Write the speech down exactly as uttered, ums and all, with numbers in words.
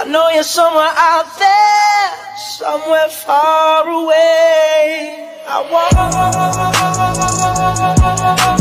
know you're somewhere out there, somewhere far away. I want